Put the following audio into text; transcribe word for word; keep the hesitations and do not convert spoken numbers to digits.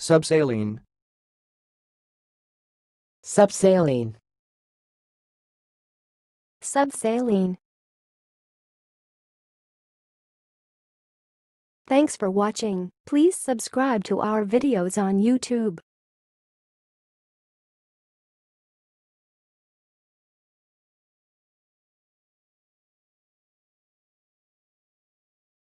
subsaline, subsaline, subsaline. Thanks for watching. Please subscribe to our videos on YouTube.